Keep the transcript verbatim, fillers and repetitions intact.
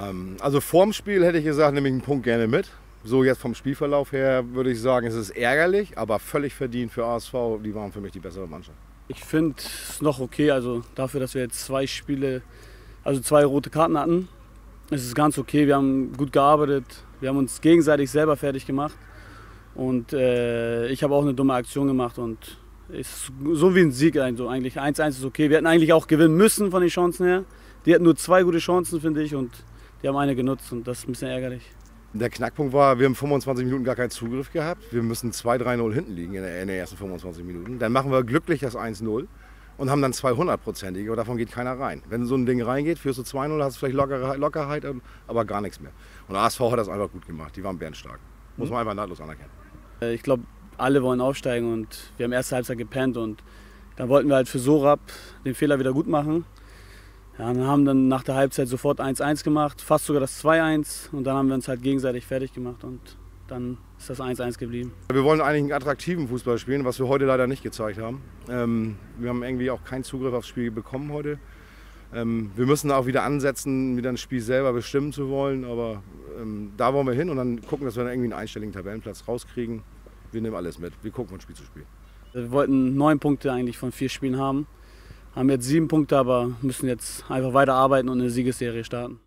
Ähm, also vorm Spiel hätte ich gesagt, nehme ich einen Punkt gerne mit. So jetzt vom Spielverlauf her würde ich sagen, es ist ärgerlich, aber völlig verdient für A S V. Die waren für mich die bessere Mannschaft. Ich finde es noch okay, also dafür, dass wir jetzt zwei Spiele, also zwei rote Karten hatten, ist es ganz okay. Wir haben gut gearbeitet, wir haben uns gegenseitig selber fertig gemacht und äh, ich habe auch eine dumme Aktion gemacht und ist so wie ein Sieg eigentlich. eins eins ist okay. Wir hätten eigentlich auch gewinnen müssen von den Chancen her. Die hatten nur zwei gute Chancen, finde ich, und die haben eine genutzt und das ist ein bisschen ärgerlich. Der Knackpunkt war, wir haben fünfundzwanzig Minuten gar keinen Zugriff gehabt. Wir müssen zwei drei null hinten liegen in den in der ersten fünfundzwanzig Minuten. Dann machen wir glücklich das eins null und haben dann zwei hundertprozentige und davon geht keiner rein. Wenn so ein Ding reingeht, führst du zwei null, hast du vielleicht Lockerheit, Lockerheit, aber gar nichts mehr. Und A S V hat das einfach gut gemacht, die waren bärenstark. Muss man einfach nahtlos anerkennen. Ich glaube, alle wollen aufsteigen und wir haben erste Halbzeit gepennt und dann wollten wir halt für Sorab den Fehler wieder gut machen. Ja, und haben dann nach der Halbzeit sofort eins eins gemacht, fast sogar das zwei eins und dann haben wir uns halt gegenseitig fertig gemacht und dann ist das eins eins geblieben. Wir wollen eigentlich einen attraktiven Fußball spielen, was wir heute leider nicht gezeigt haben. Ähm, wir haben irgendwie auch keinen Zugriff aufs Spiel bekommen heute. Ähm, wir müssen auch wieder ansetzen, wieder ein Spiel selber bestimmen zu wollen, aber ähm, da wollen wir hin und dann gucken, dass wir dann irgendwie einen einstelligen Tabellenplatz rauskriegen. Wir nehmen alles mit, wir gucken von Spiel zu Spiel. Wir wollten neun Punkte eigentlich von vier Spielen haben. Haben jetzt sieben Punkte, aber müssen jetzt einfach weiter arbeiten und eine Siegesserie starten.